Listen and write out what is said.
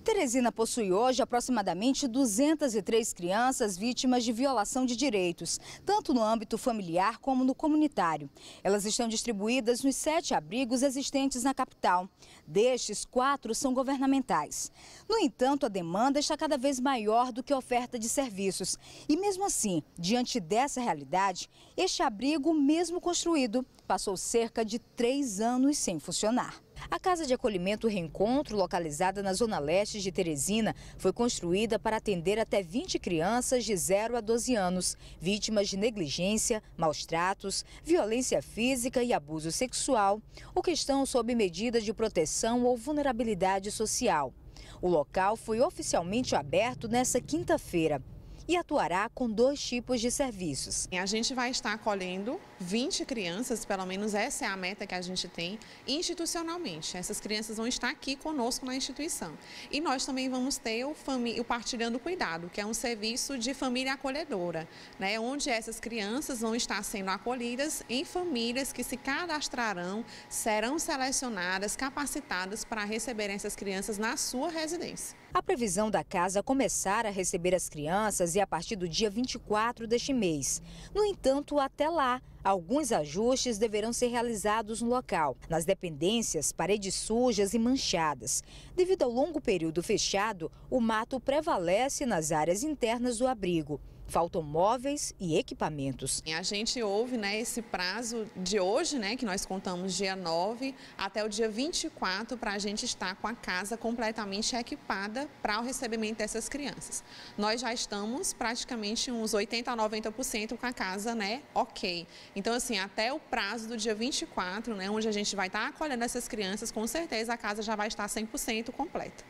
Teresina possui hoje aproximadamente 203 crianças vítimas de violação de direitos, tanto no âmbito familiar como no comunitário. Elas estão distribuídas nos 7 abrigos existentes na capital. Destes, 4 são governamentais. No entanto, a demanda está cada vez maior do que a oferta de serviços. E mesmo assim, diante dessa realidade, este abrigo, mesmo construído, passou cerca de 3 anos sem funcionar. A Casa de Acolhimento Reencontro, localizada na zona leste de Teresina, foi construída para atender até 20 crianças de 0 a 12 anos, vítimas de negligência, maus tratos, violência física e abuso sexual, ou que estão sob medida de proteção ou vulnerabilidade social. O local foi oficialmente aberto nesta quinta-feira e atuará com 2 tipos de serviços. A gente vai estar acolhendo 20 crianças, pelo menos essa é a meta que a gente tem, institucionalmente. Essas crianças vão estar aqui conosco na instituição. E nós também vamos ter o Partilhando Cuidado, que é um serviço de família acolhedora, né, onde essas crianças vão estar sendo acolhidas em famílias que se cadastrarão, serão selecionadas, capacitadas para receberem essas crianças na sua residência. A previsão da casa é começar a receber as crianças a partir do dia 24 deste mês. No entanto, até lá, alguns ajustes deverão ser realizados no local. Nas dependências, paredes sujas e manchadas. Devido ao longo período fechado, o mato prevalece nas áreas internas do abrigo. Faltam móveis e equipamentos. A gente ouve, né, esse prazo de hoje, né, que nós contamos dia 9 até o dia 24 para a gente estar com a casa completamente equipada para o recebimento dessas crianças. Nós já estamos praticamente uns 80 a 90% com a casa, né, ok. Então, assim, até o prazo do dia 24, né, onde a gente vai estar acolhendo essas crianças, com certeza a casa já vai estar 100% completa.